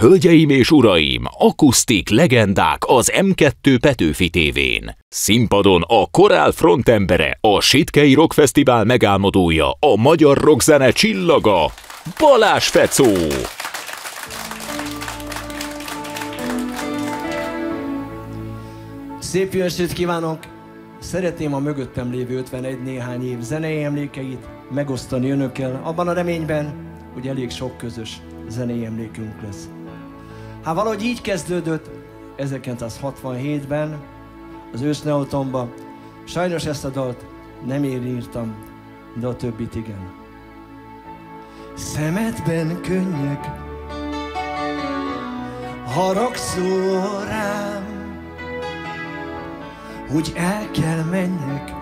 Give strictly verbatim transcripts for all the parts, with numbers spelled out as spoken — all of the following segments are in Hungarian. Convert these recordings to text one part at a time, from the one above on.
Hölgyeim és uraim, akusztik legendák az em kettő Petőfi tévén. Színpadon a korál frontembere, a Sitkei Rock Fesztivál megálmodója, a magyar rockzene csillaga, Balázs Fecó! Szép jó estét kívánok! Szeretném a mögöttem lévő ötvenegy néhány év zenei emlékeit megosztani önökkel, abban a reményben, hogy elég sok közös zenei emlékünk lesz. Hát valahogy így kezdődött ezerkilencszázhatvanhétben az Ősneotonba. Sajnos ezt a dalt nem én írtam, de a többit igen. Szemedben könnyek, haragszol rám, hogy el kell menjek.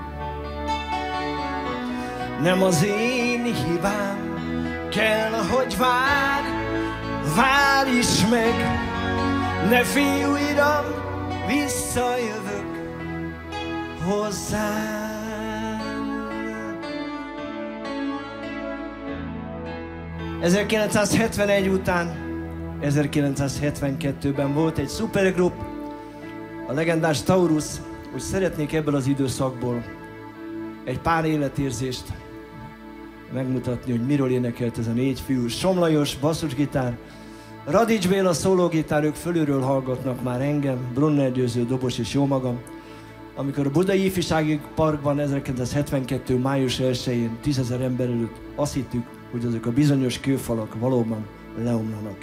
Nem az én hibám, kell, hogy várj, várj is meg. Ne félj, újra visszajövök hozzám. ezerkilencszázhetvenegy után ezerkilencszázhetvenkettőben volt egy szupergrup, a legendás Taurus, hogy szeretnék ebből az időszakból egy pár életérzést megmutatni, hogy miről énekelt ez a négy fiú. Som Lajos, basszusgitár, Radics Béla, szólógitár, ők fölülről hallgatnak már engem, Brunner Győző, dobos és jó magam. Amikor a Budai Ifjúsági Parkban ezerkilencszázhetvenkettő május elsején tízezer ember előtt azt hittük, hogy azok a bizonyos kőfalak valóban leomlanak.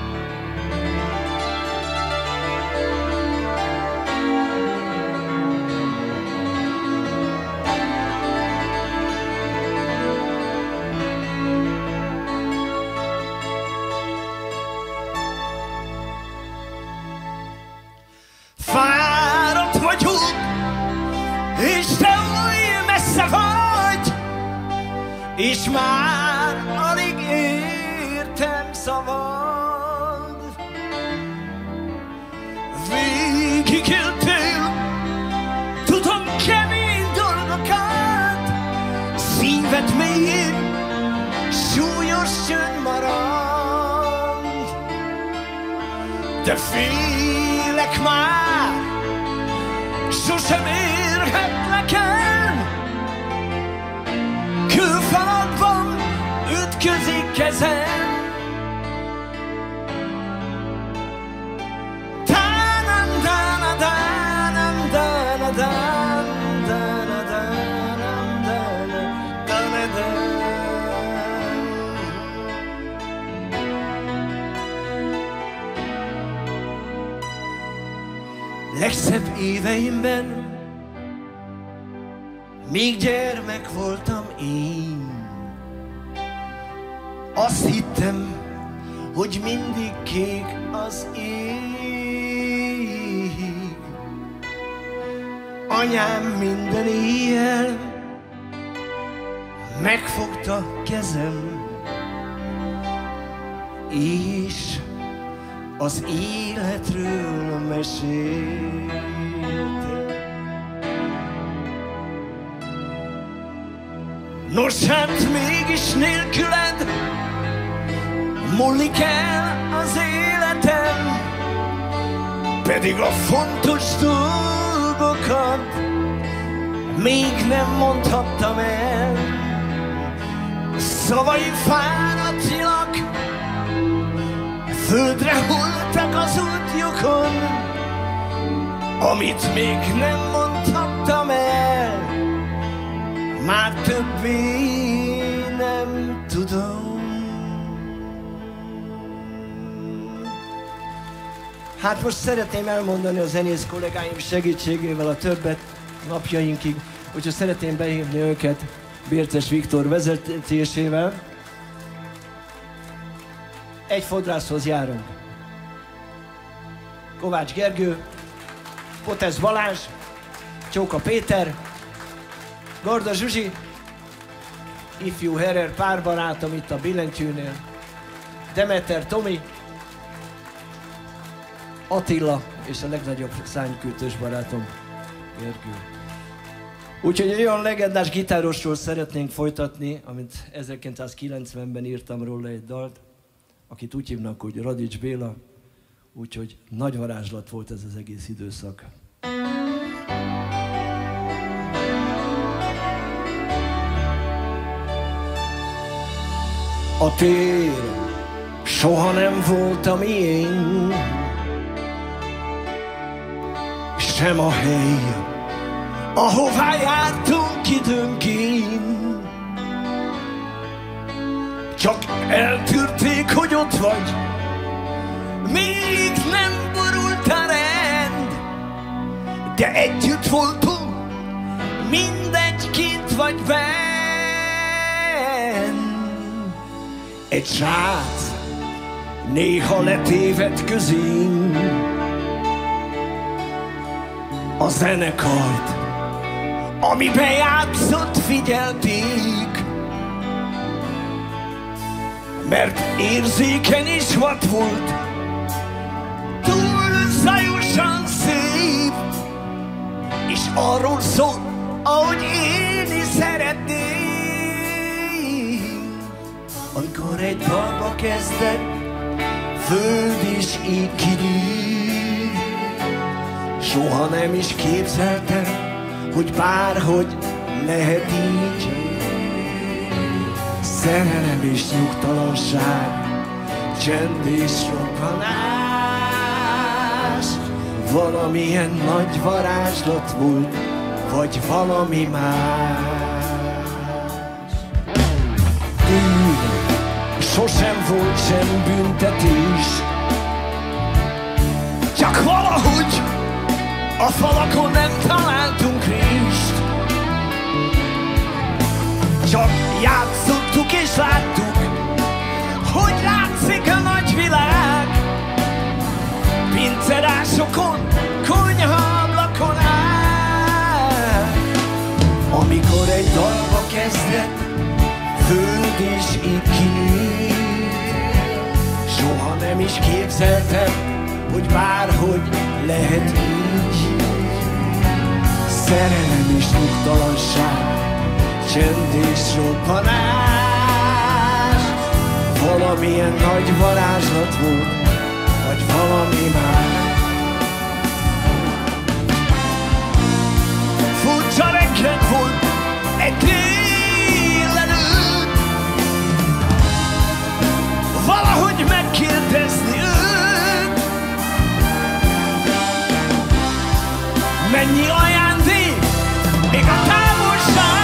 Fáradt vagyok, és te oly messze vagy, és már alig értem szavad. Végigéltél, tudom, kemény dolgokat, szíved mélyén súlyos csönd marad, de félek már, sosem érhetlek el. Kőfalakban ütközik kezem. Tánam, dána, dánam, dána, dán, dána, dánam, dána, dána, dán. Legszebb éveimben még gyermek voltam én. Azt hittem, hogy mindig kék az ég. Anyám minden éjjel megfogta kezem, és az életről mesélt. Nos hát mégis nélküled múlik el az életem, pedig a fontos dolgokat még nem mondhattam el. Szavaim fáradtilag földre hulltak az útjukon, amit még nem mondhattam el, már többé nem tudom. Hát most szeretném elmondani a zenész kollégáim segítségével a többet napjainkig, úgyhogy szeretném behívni őket Bérces Viktor vezetésével. Egy fodrászhoz járunk. Kovács Gergő, Potesz Balázs, Csóka Péter, Garda Zsuzsi, ifjú Herer párbarátom itt a billentyűnél, Demeter Tomi, Attila és a legnagyobb szánykütős barátom, Gergő. Úgyhogy egy olyan legendás gitárosról szeretnénk folytatni, amit ezerkilencszázkilencvenben írtam róla egy dalt, akit úgy hívnak, hogy Radics Béla. úgyhogy nagy varázslat volt ez az egész időszak. A tér soha nem volt a miénk, sem a hely, ahová jártunk időnként. Csak eltűrték, hogy ott vagy, még nem borult a rend, de együtt voltunk, mindegy, kint vagy benn. Egy srác néha letévedt közénk, a zenekart, amiben játszott, figyelték, mert érzékeny és vad volt, túl zajosan szép, és arról szól, ahogy élni szeretnék. Amikor egy dalba kezdett, föld és ég kinő, soha nem is képzeltem, hogy bárhogy lehet így. Szerelem és nyugtalanság, csend és robbanás, valamilyen nagy varázslat volt, vagy valami más. Bűn, sosem volt sem büntetés, csak valahogy a falakon nem találtunk rést. Csak játszottuk és láttuk, hogy látszik a nagy világ, pincerásokon, konyhaablakon áll. Amikor egy dalba kezdett, föld és ég kinőtt, soha nem is képzeltem, hogy bárhogy lehet így. Szerelem és nyugtalanság, csend és robbanás, valamilyen nagy varázslat volt, vagy valami más. Furcsa reggel volt egy délelőtt, valahogy megkérdezni őt, mennyi ajándék, még a távolság.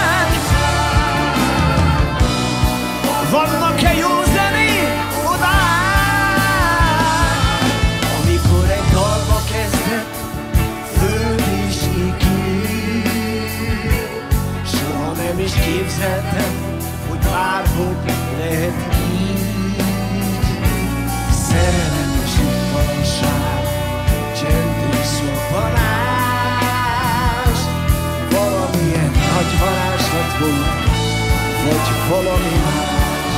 Vannak-e jó zenék odák? Amikor egy dalba kezdett, föld és ég kinőtt, soha nem is képzeltem, hogy bárhogy lehet így. Szerelem és nyugtalanság, csend és robbanás, valamilyen nagy varázslat volt, vagy valami más.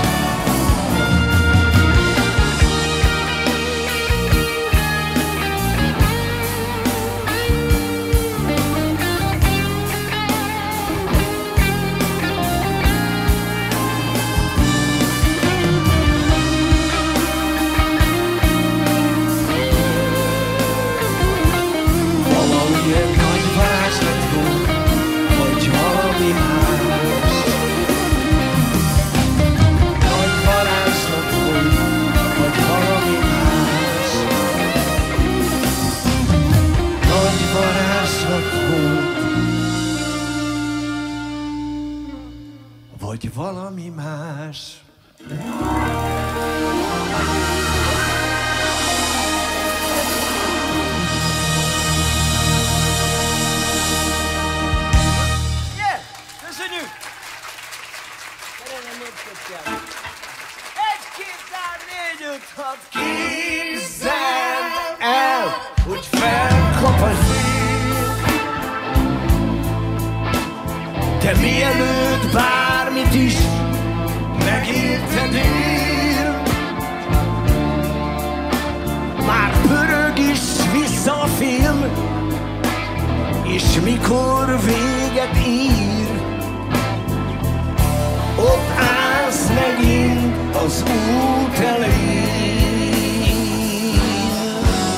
Vagy valami más. Yeah, köszönjük! Egy, két, hár, négy, öt, hat. Képzeld el, hogy felkap a szél, de mielőtt bármit is megértenél, már pörög is vissza a film, és mikor véget ír, ott állsz megint az út elején.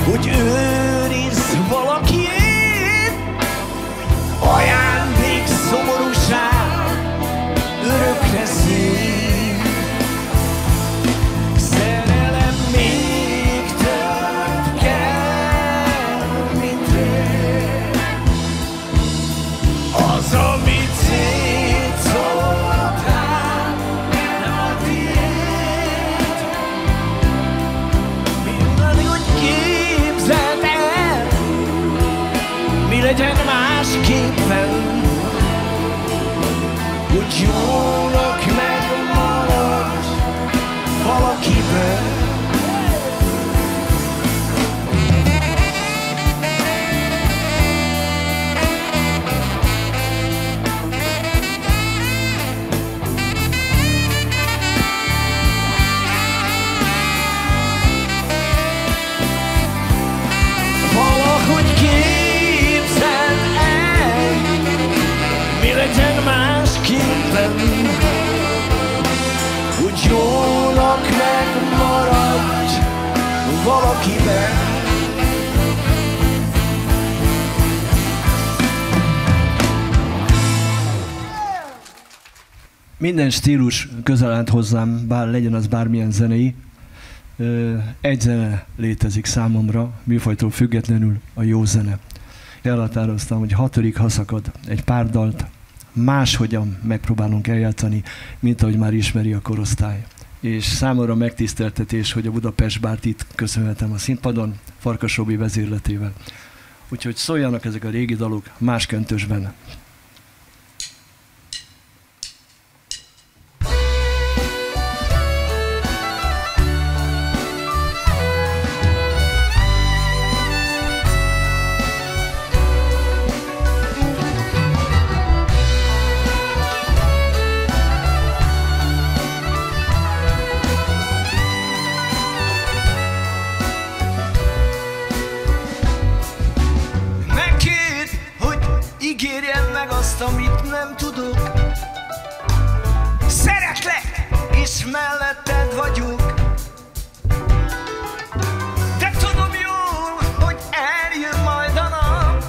hogy őrizd valakiét. Ajándék, szomorúság, örökre szép. Szerelem még több kell, mint rég. Az, amit szétszórtál, nem a tiéd. Minden, hogy képzeld el, mi legyen másképpen, hogy jónak megmaradj valakiben. Valahogy képzeld el, mi legyen másképpen, hogy jónak megmaradj valakiben. Minden stílus közel állt hozzám, bár legyen az bármilyen zenei. Egy zene létezik számomra, műfajtól függetlenül, a jó zene. Elhatároztam, hogy hatodik haszakad egy pár dalt máshogyan megpróbálunk eljátszani, mint ahogy már ismeri a korosztály. És számomra megtiszteltetés, hogy a Budapest Bárt itt köszönhetem a színpadon, Farkas Robi vezérletével. Úgyhogy szóljanak ezek a régi dalok más köntösben. Ígérjem meg azt, amit nem tudok. Szeretlek, és melletted vagyok. De tudom jól, hogy eljön majd a nap,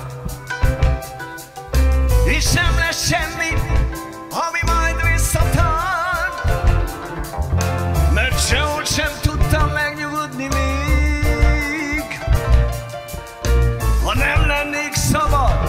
és nem lesz semmi, ami majd visszatart. Mert sehol sem tudtam megnyugodni még, ha nem lennék szabad.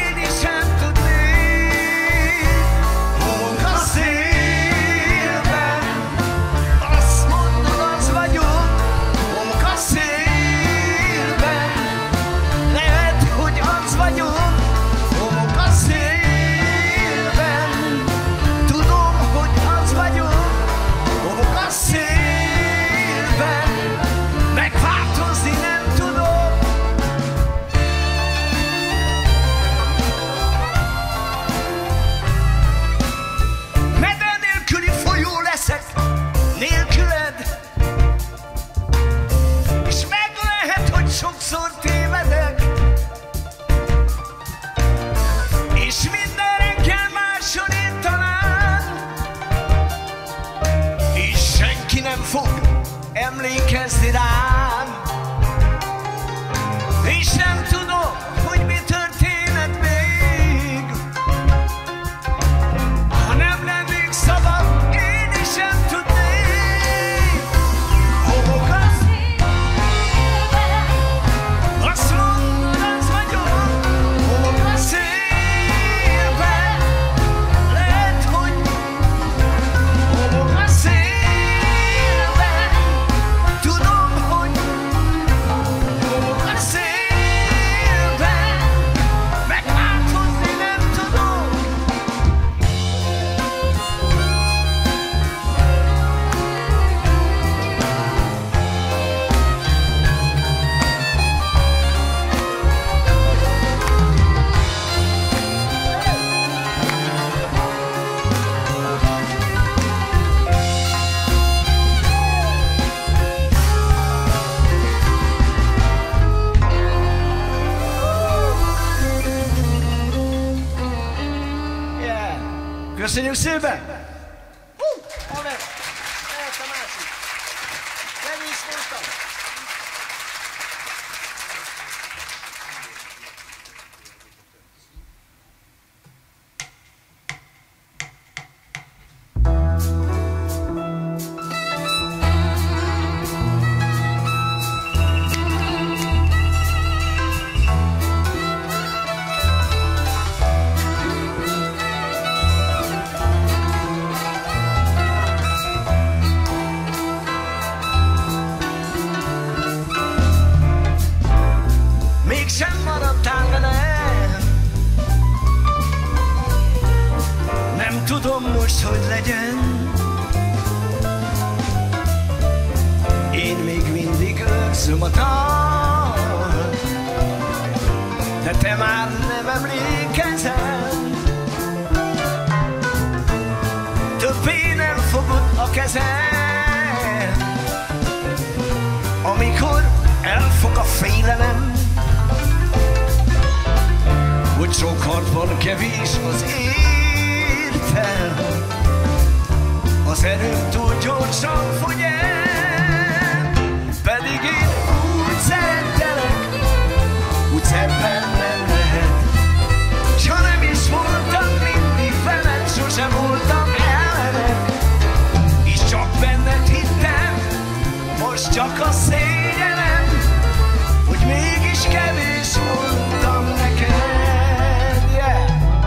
Sokszor tévedek, és minden reggel máson én talán, és senki nem fog emlékezni rám, és nem tudom, hogy mi történhet még, ha nem lennék szabad, én is sem tudnék. Köszönjük szépen! Hú! Amen! Lehet a másik! Nem is mondtam! sem maradtál velem. Nem tudom most, hogy legyen. Én még mindig őrzöm a dalt, de te már nem emlékezel. Többé nem fogod a kezed, amikor elfog a félelem, hogy sok harcban kevés az értelem, az erőm túl gyorsan fogy el. Pedig én úgy szerettelek, úgy szebben nem lehet, s ha nem is voltam mindig veled, sosem voltam ellened, és csak benned hittem, most csak a szégyenem, hogy mégis kevés voltam neked, yeah.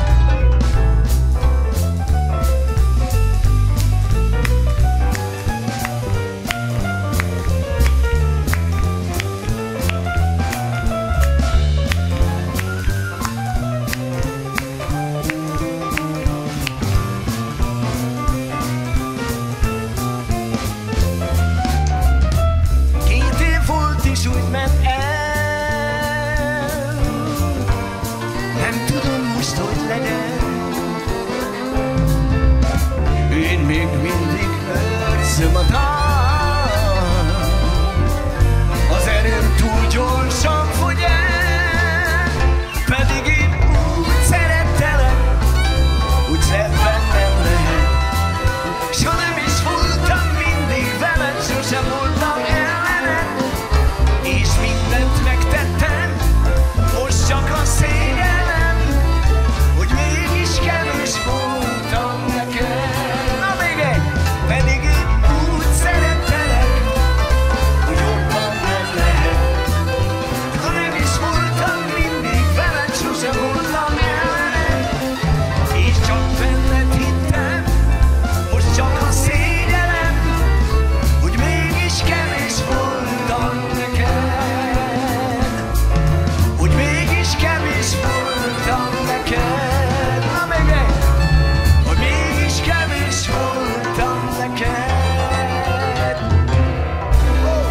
Úgy ment el, nem tudom most, hogy legyen. Én még mindig őrzöm a dalt, az erőm túl gyorsan fogy el. Pedig én úgy szerettelek, úgy szebben nem lehet, s ha nem is voltam mindig veled, sosem voltam ellened, és mindent megtettem, most csak a szégyenem, hogy mégis kevés voltam neked. Na még egy! Pedig én úgy szerettelek, hogy jobban nem lehet, ha nem is voltam mindig veled, sosem voltam ellened, és csak benned hittem, most csak a szégyenem, hogy mégis kevés voltam neked. Kevés voltam neked, na még egy, hogy mégis kevés voltam neked. Oh.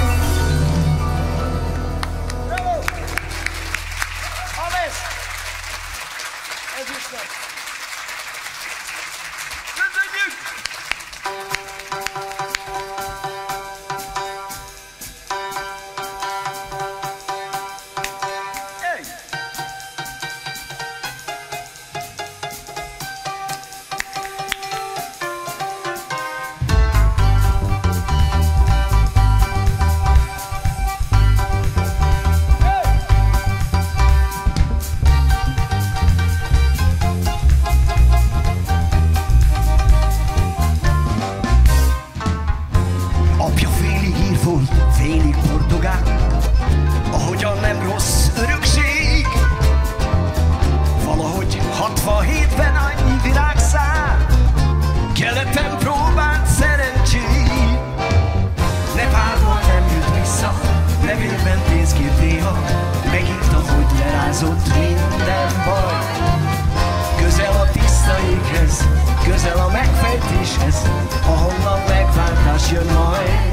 Bravo! Amen! Ez is meg! Köszönjük! Félig portugál, ahogyan nem rossz örökség. Valahogy hatvanhétben annyi virágszál, keleten próbált szerencsét. Nepálból nem jött vissza, levélben pénzt kért néha, megírta, hogy lerázott minden baj. Közel a tiszta éghez, közel a megfejtéshez, ahonnan megváltás jön majd.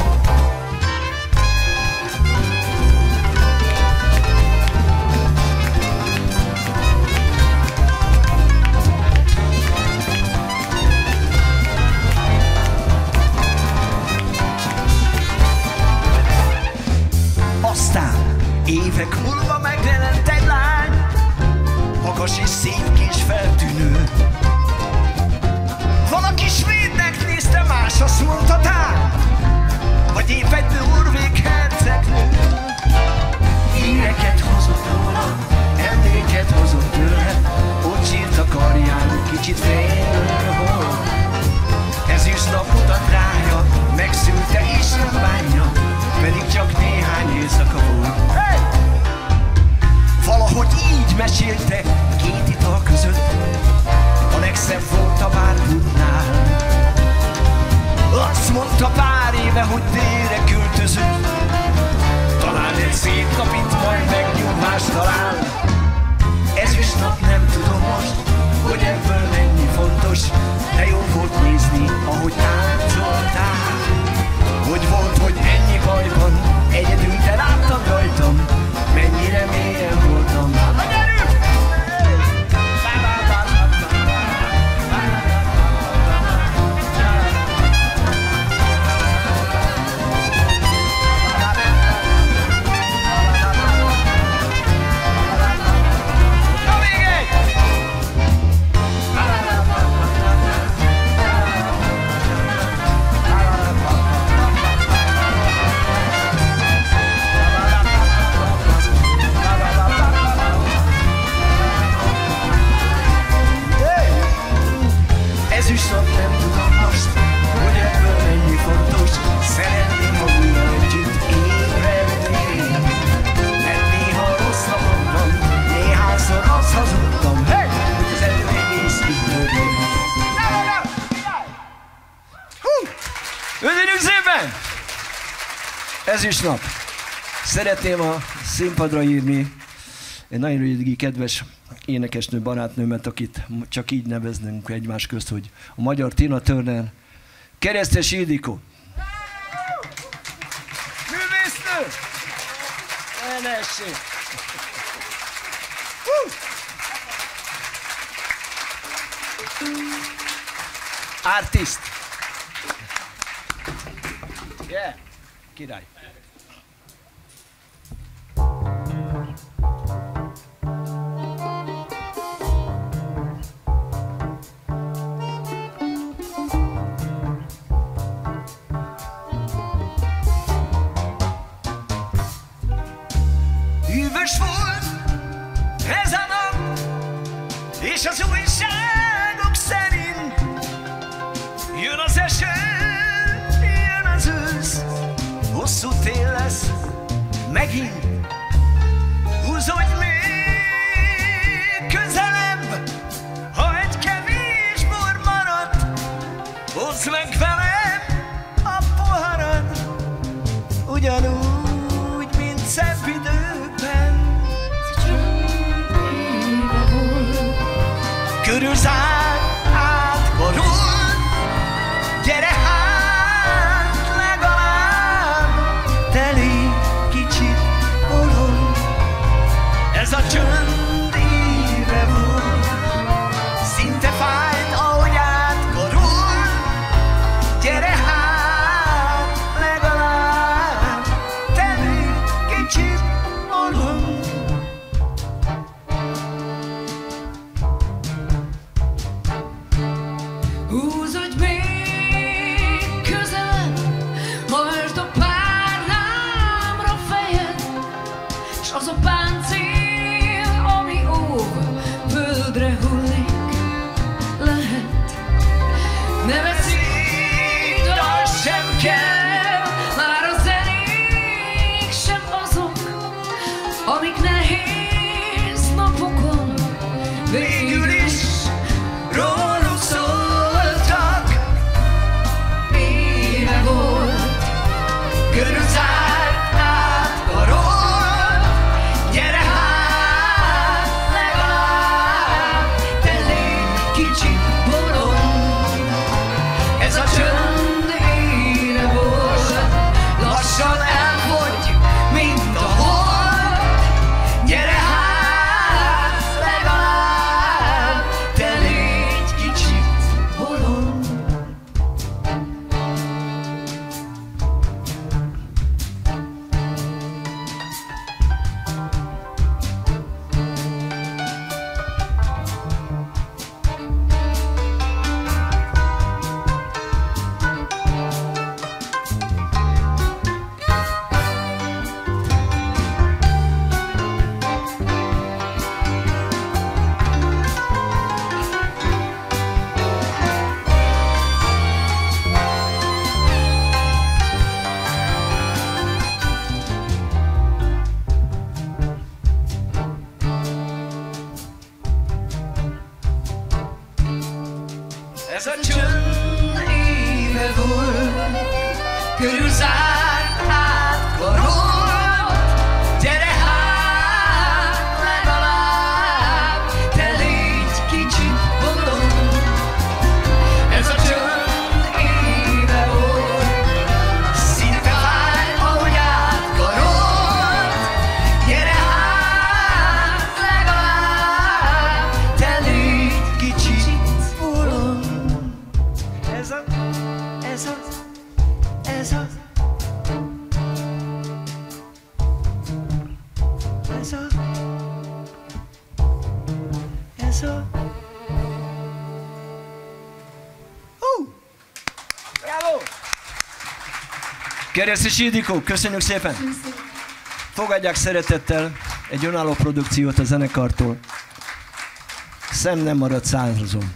Aztán évek múlva megjelent egy lány, magas és szép kis feltűnő. Valaki svédnek nézte, más azt mondta tán, vagy épp egy norvég hercegnő. Híreket hozott róla, emléket hozott tőle, ott sírt a karján, kicsit félő volt. Ezüst nap mutat rája, megszülte és nem bánja, pedig csak néhány éjszaka volt. Hey! Valahogy így mesélte két ital között, a legszebb volt a bárputnál. Azt mondta pár éve, hogy délre költözött, talán egy szép nap itt majd megnyugvás más talál. Ezüstnap nem tudom most, hogy ebből mennyi fontos, de jó volt nézni, ahogy táncoltál. Hogy volt, hogy ennyi bajban, egyedül te láttad rajtam, mennyire mélyen voltam. Na gyerünk! Ezüstnap nem tudom most, hogy ebből mennyi fontos, szeretném, ha újra együtt ébrednék. Mert néha rossz napom van, néhányszor azt hazudtam, hey! Hogy az elő egész így történik. Köszönjük szépen! Ezüstnap! Szeretném a színpadra írni egy nagyon régi kedves énekesnő barátnőmet, akit csak így neveznünk egymás közt, hogy a magyar Tina Turner, Keresztes Ildikó. Művésznő! Elesség! Artist! Yeah! Király! Hűvös volt ez a nap, és az újságok szerint jön az eső, jön az ősz, hosszú tél lesz megint. Húzódj még közelebb, ha egy kevés bor maradt, hozd meg velem a poharad, ugyanúgy, mint szebb időkben. Körülzár átborul, gyere hát legalább, te légy kicsit bolond. Ez a csönd éve volt, szinte fájt, ahogy átborul, gyere hát legalább, te légy kicsit bolond. Húzódj még közelebb, hajtsd a párnámra fejed, s az a páncél, ami óv, földre hullik, lehet. Ne veszítsd, az sem kell, már a zenék sem azok, amik nehéz napokon végül is róluk szóltak. Éve volt, körülzárt átkarol, gyere hát legalább, te légy kicsit bolond. Ez a csönd éve volt, lassan elfogy, mint a hold, gyere hát legalább, te légy kicsit bolond. Ez a csönd éve volt, körülzárt átkarolt, gyere hát Lisa. Uh. Bravo! Keresztes Ildikó, köszönjük szépen! Fogadják szeretettel egy önálló produkciót a zenekartól. Szem nem marad százazon.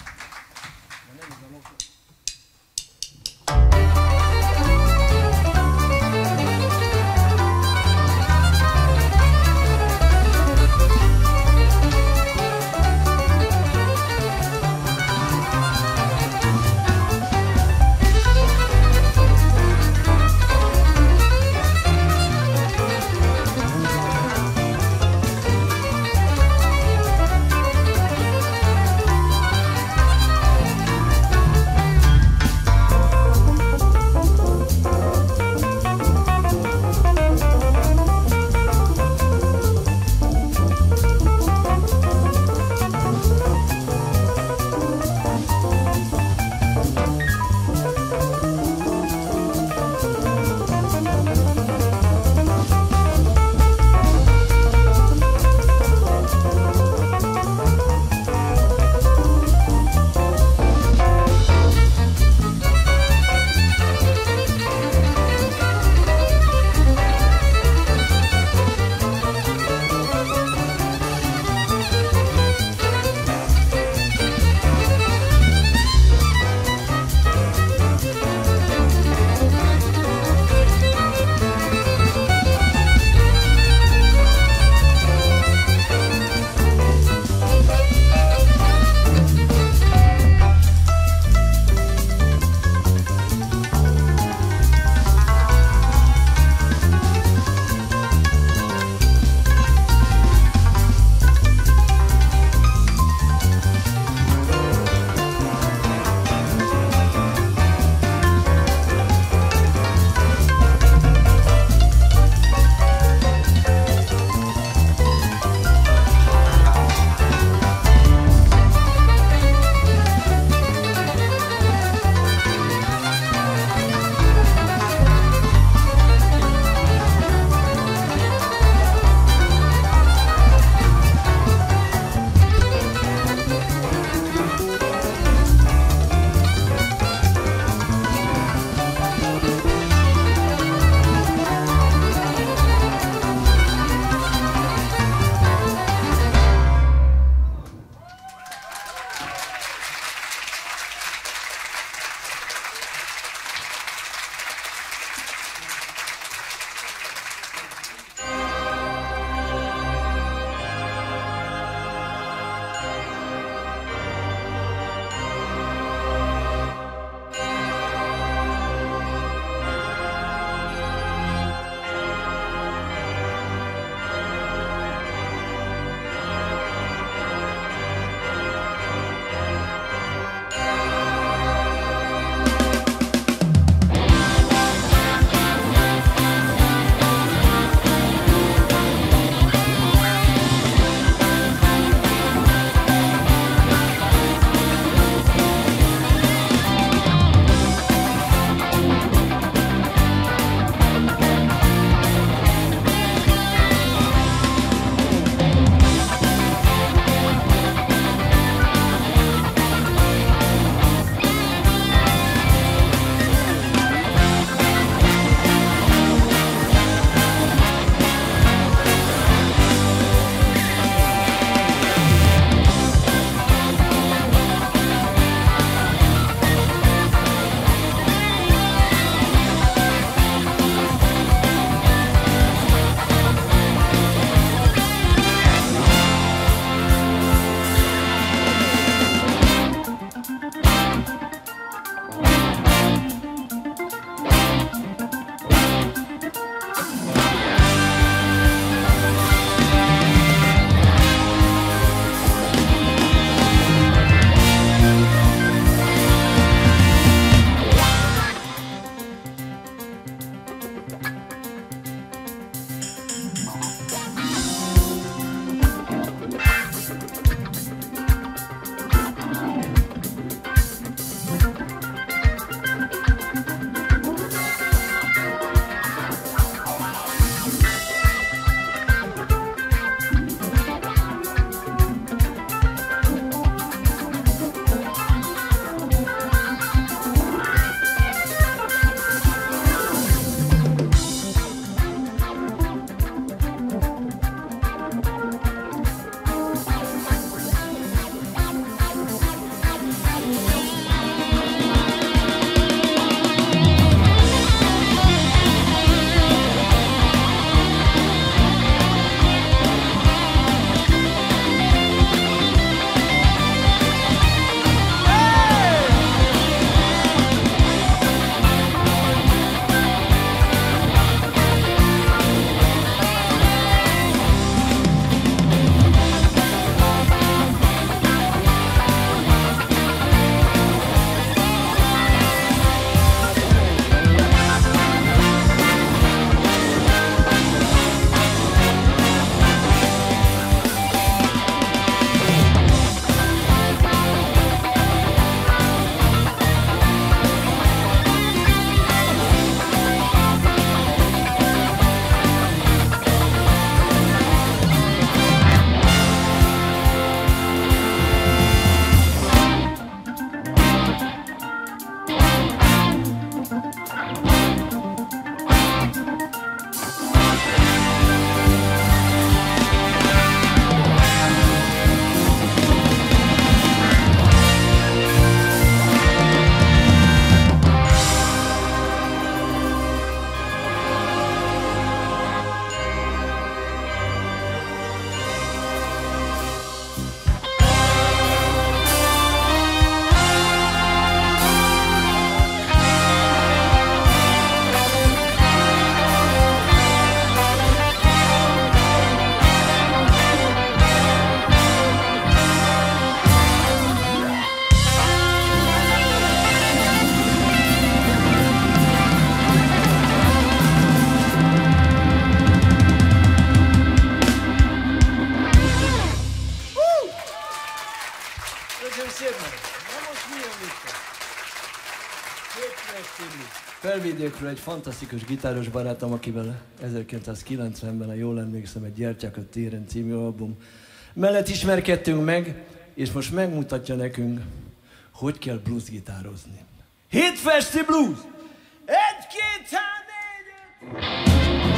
Felvidékről egy fantasztikus gitáros barátom, akivel ezerkilencszázkilencvenben, a jól emlékszem, egy Gyertyák a téren című album mellett ismerkedtünk meg, és most megmutatja nekünk, hogy kell bluesgitározni. Hétfesti blues! Egy, két, három, négy,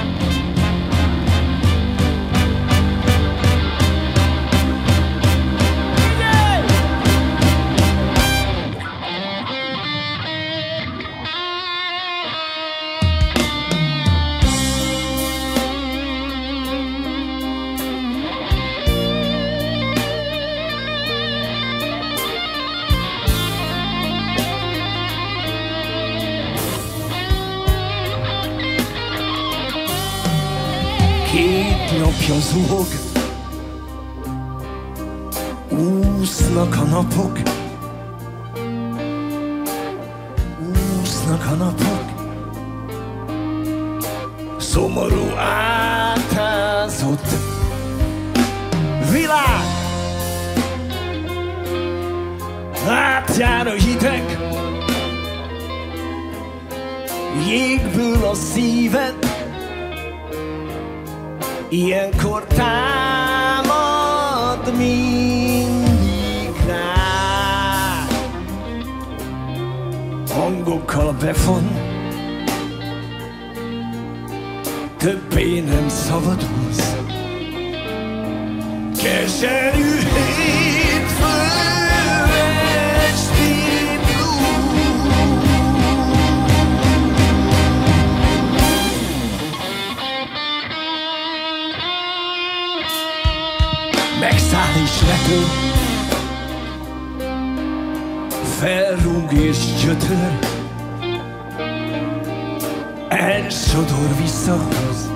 két napja zuhog, úsznak a napok, úsznak a napok, szomorú átázott világ, átjár a hideg, jégből a szíved. Ilyenkor támad mindig rá, hangokkal befon, többé nem szabadulsz. Keserű hétfő esti megszáll és repül, felrúg és gyötör, elsodor, visszahoz,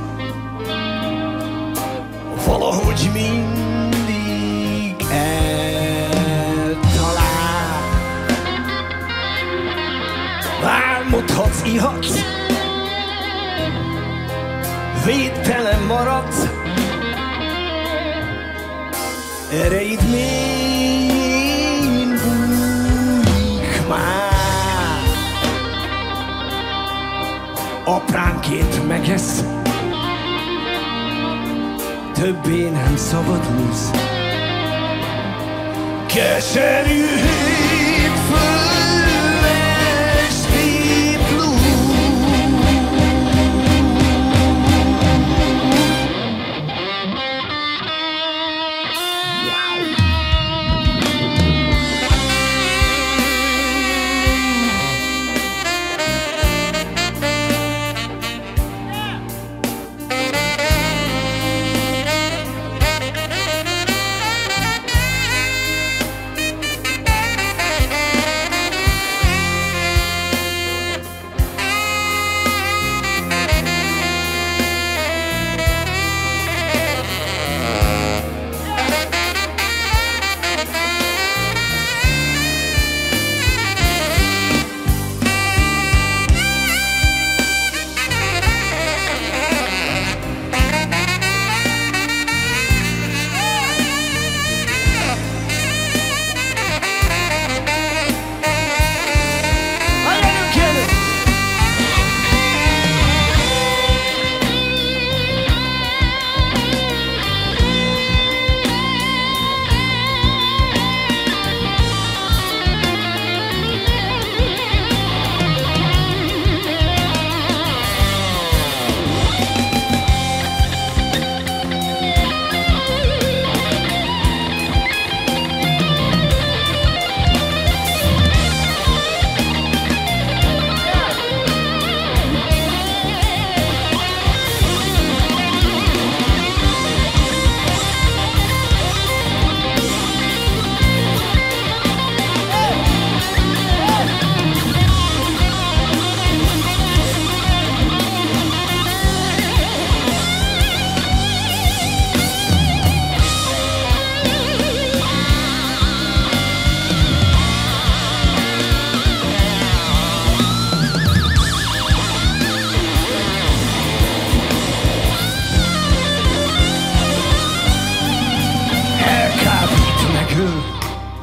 valahogy mindig eltalál. Álmodhatsz, ihatsz, védtelen maradsz, ereid mélyén bújik már. Apránként megesz, többé nem szabadulsz. Keserű hétfő esti blues.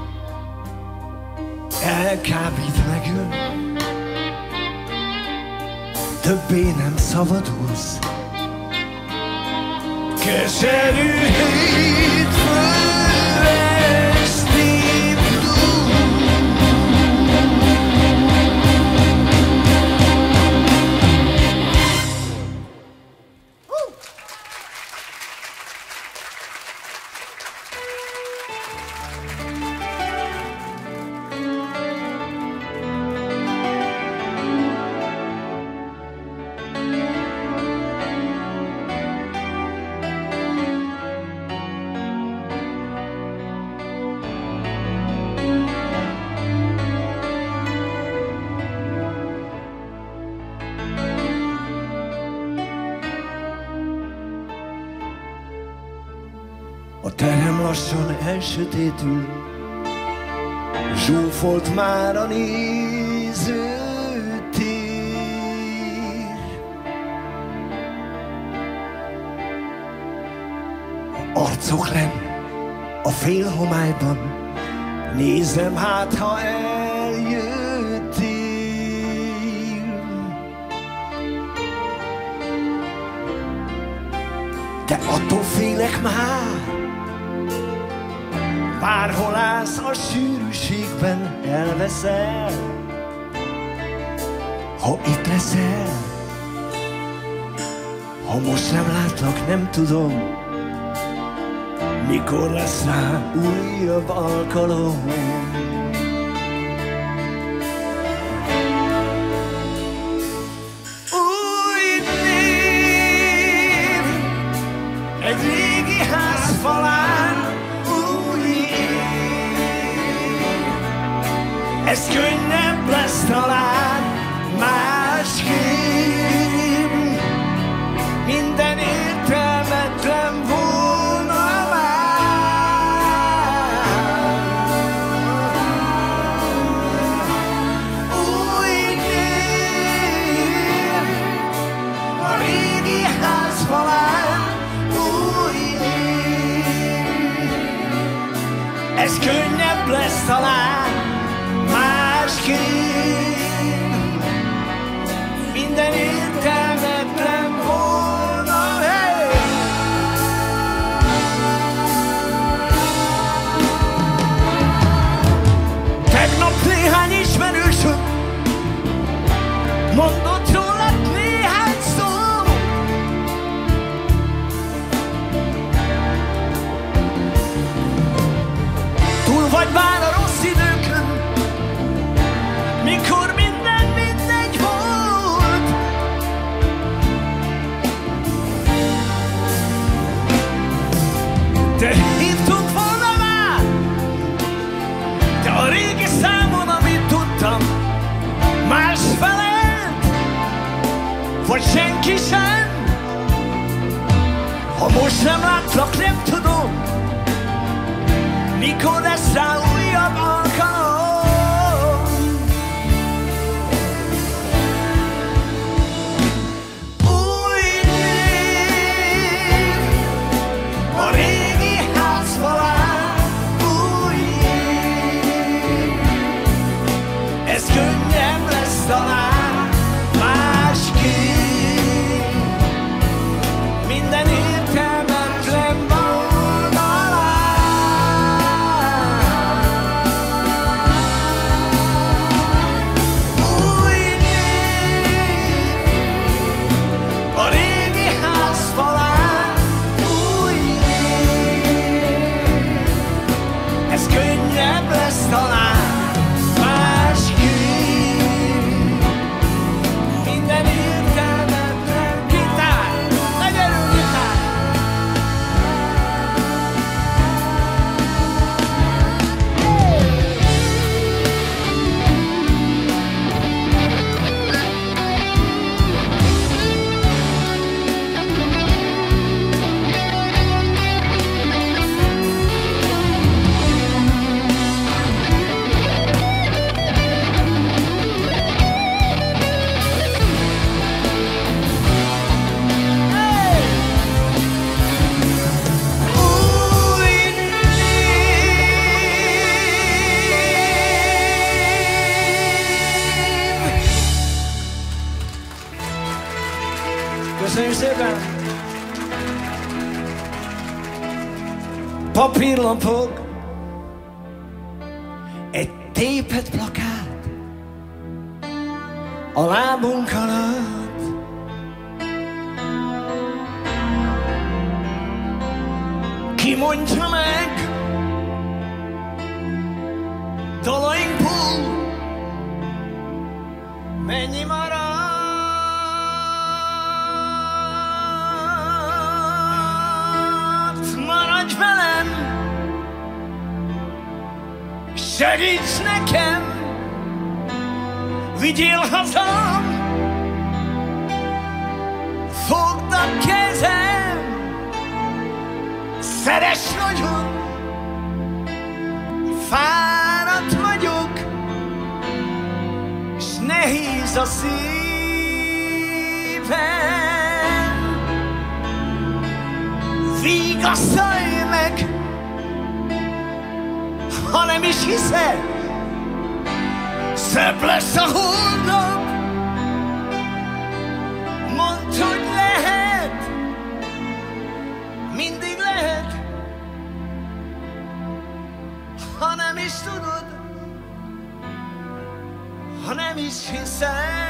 elkábít megöl. szabadulsz. Keserű hétfő esti blues. A terem lassan elsötétül, zsúfolt már a nézőtér. Arcok lenn a félhomályban, nézem hát, ha eljöttél. De attól félek már, bárhol állsz a sűrűségben, elveszel. Ha itt leszel, ha most nem látlak, nem tudom, mikor lesz rá újabb alkalom. Új név egy régi ház falán, ez könnyebb lesz talán másképp. Minden értelmetlen volna már. Új név a régi ház falán, új év. Ez könnyebb lesz talán másképp. Minden értelmetlen volna, hey! Tegnap néhány ismerősöm mondott rólad néhány szó. Túl vagy már a rossz időkön, mikor minden mindegy volt. Te hívtunk volna már, de a régi számon, amit tudtam, más felett, vagy senki sem. Ha most nem látlak, nem tudom, mikor lesz rá újabb alkalom. Talán másképp. Minden értelmetlen papírlapok, egy tépet plakát a lábunk alatt. Ki mondja meg dalainkból mennyi maradt? Maradj velem, segíts nekem, vigyél hazam, fogd a kezem, szeress nagyon, fáradt vagyok, s nehéz a szívem. Vigasztalj meg, ha nem is hiszed, szebb lesz a holnap. Mondd, hogy lehet, mindig lehet, ha nem is tudod, ha nem is hiszed.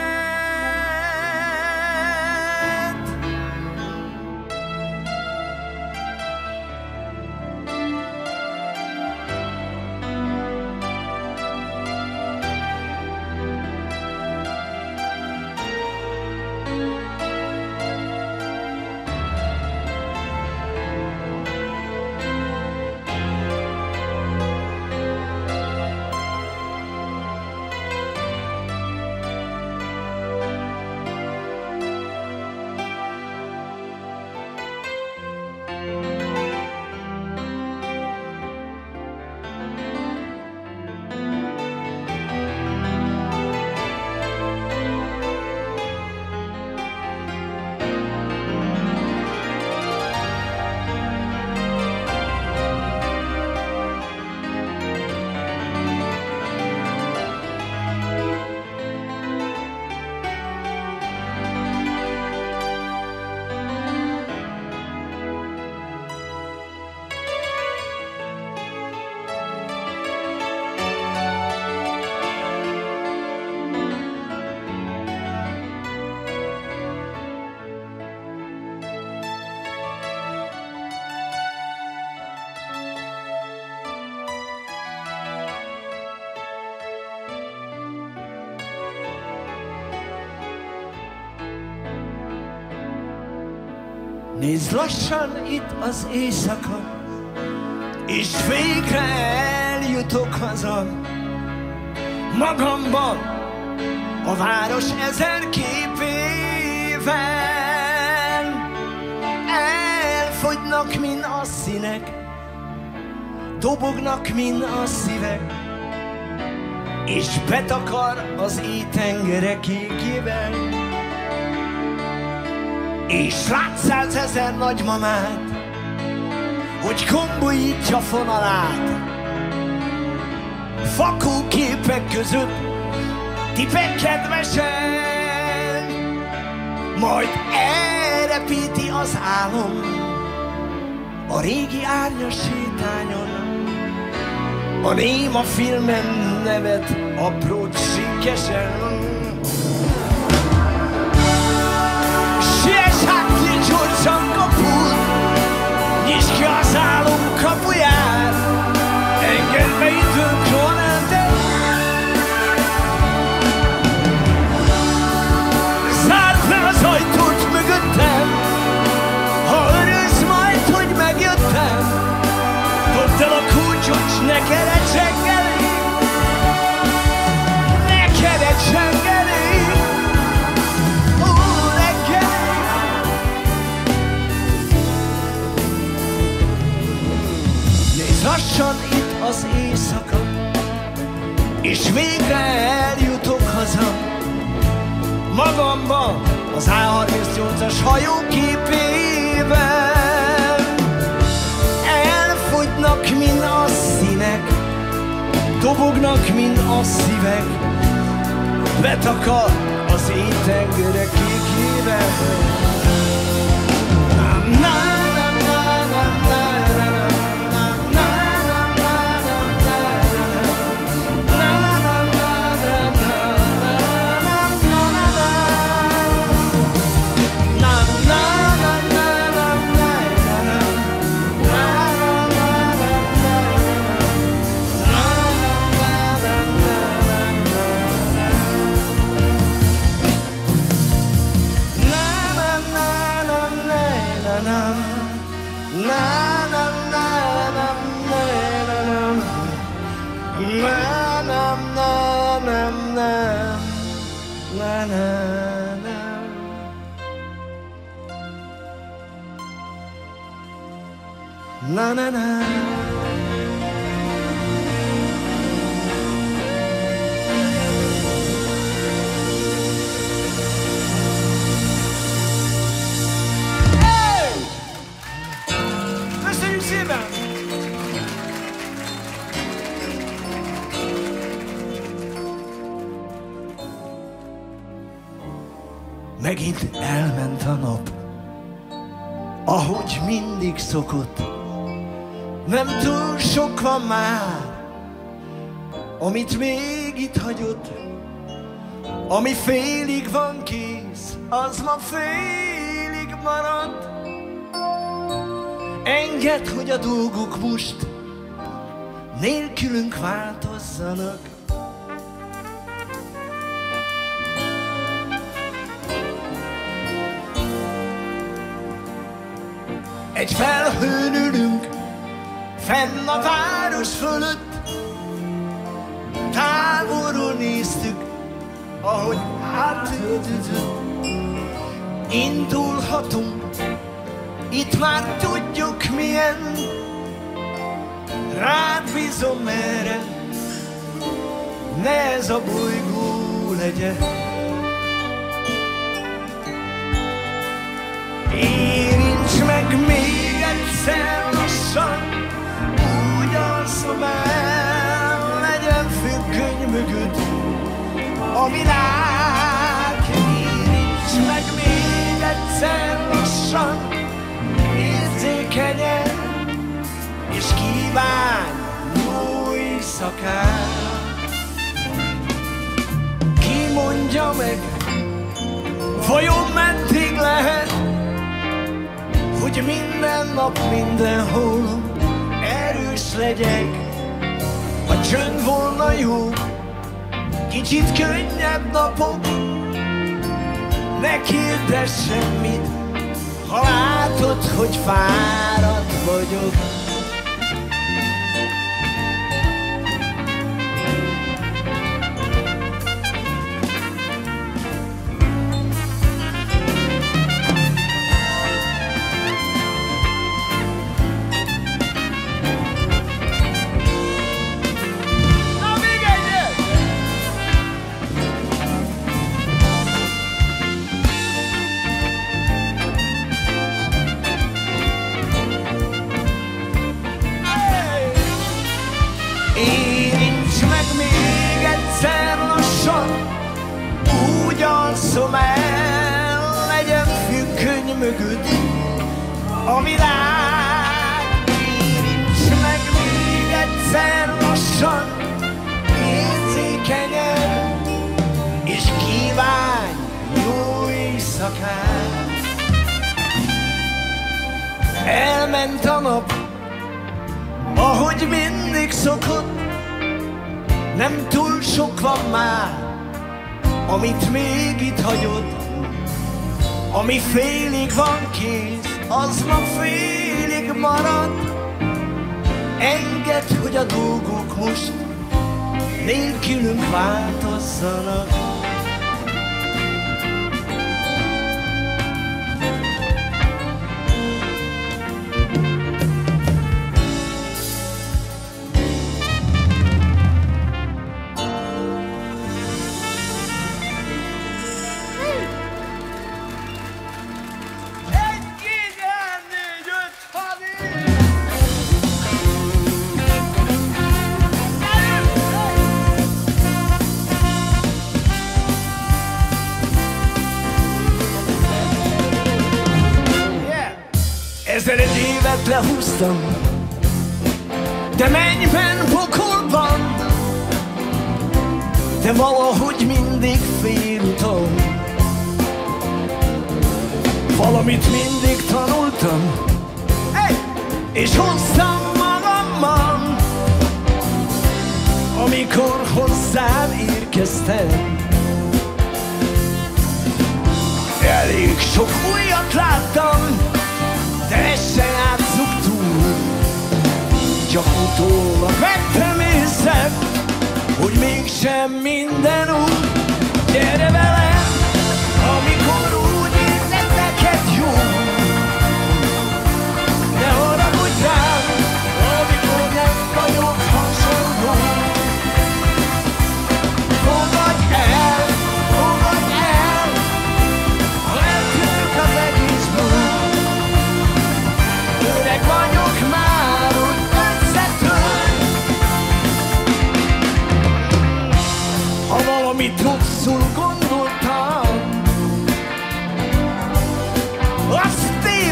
Nézd, lassan itt az éjszaka, és végre eljutok haza. Magamban a város ezer képével elfogynak, mint a színek, dobognak, mint a szívek, és betakar az éjtengerek kékjével. És lát százezer nagymamát, hogy kombolítja fonalát. Fakóképek között tipek kedvesen, majd elrepíti az álom a régi árnyas sétányon. A néma filmen nevet aprót sikkesen. Siess hát ki gyorsan kapul, nyisd ki az álom kapuját, engedd be időnk Ronaldet. Zárd le az ajtót mögöttem, ha örülsz majd, hogy megjöttem. Dobd el a kulcsot, s ne keredj engedély, ne keredj engedély. Lassan itt az éjszaka, és végre eljutok haza. Magamban az á harmincnyolcas hajó képével elfogynak, mint a színek, dobognak, mint a szívek, betakar az éjtengerek kékjével. Na, na, na, na, na, na, na. Na na na. Köszönjük szépen! Megint elment a nap, ahogy mindig szokott. Nem túl sok van már, amit még itt hagyott. Ami félig van kész, az ma félig marad. Engedd, hogy a dolgok most nélkülünk változzanak. Egy felhőn ülünk, fenn a város fölött. Távolról néztük, ahogy átütött. Indulhatunk, itt már tudjuk milyen. Rád bízom merre, ne ez a bolygó legyen. Érints meg még egyszer lassan, úgy alszom el, legyen függöny mögött a világ. Érints meg még egyszer lassan, érzékenyen, és kívánj jó éjszakát. Ki mondja meg, vajon meddig lehet, hogy minden nap, mindenhol erős legyek. A csönd volna jó, kicsit könnyebb napok. Ne kérdezz semmit, ha látod, hogy fáradt vagyok. Úgy alszom el, legyen függöny mögött a világ. Érints meg még egyszer lassan, érzékenyen, és kívánj jó éjszakát. Elment a nap, ahogy mindig szokott. Nem túl sok van már, amit még itt hagyod. Ami félig van kész, az ma félig marad. Engedd, hogy a dolgok most nélkülünk változzanak. Ezer egy évet lehúztam, de mennyben, pokolban, de valahogy mindig félúton. Valamit mindig tanultam, hey! És hoztam magammal, amikor hozzám érkeztem. Elég sok újat láttam, de ezt se játsszuk túl. Csak utólag vettem észre, hogy mégsem minden úgy. Gyere velem, amikor úgy érzed neked jó. Ne haragudj rám,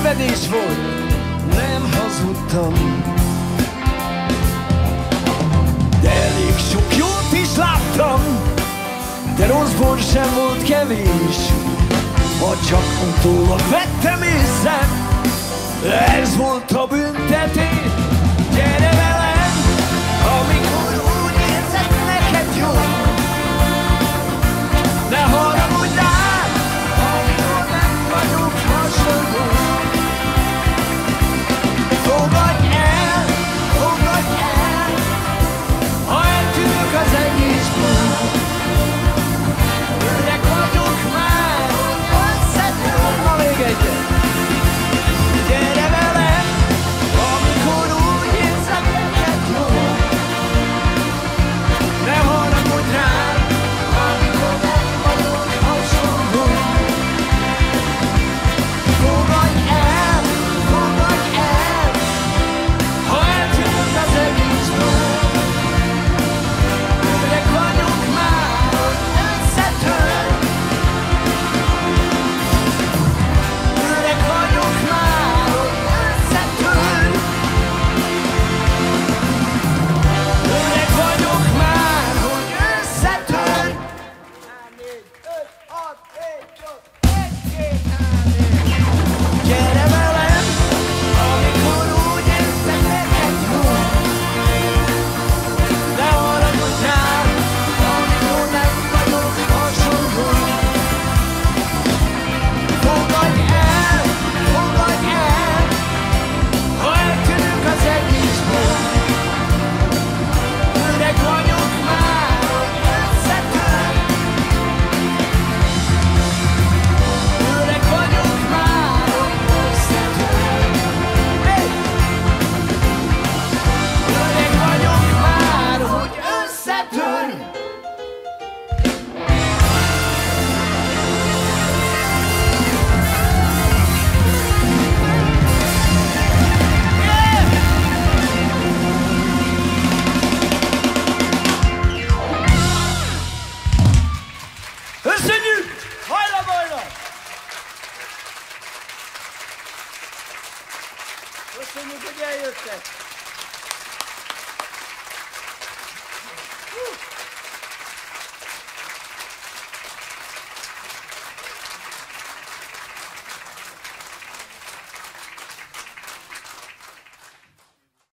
tévedés volt, nem hazudtam. De elég sok jót is láttam, de rosszból sem volt kevés. Ha csak utólag vettem észre, ez volt a büntetés.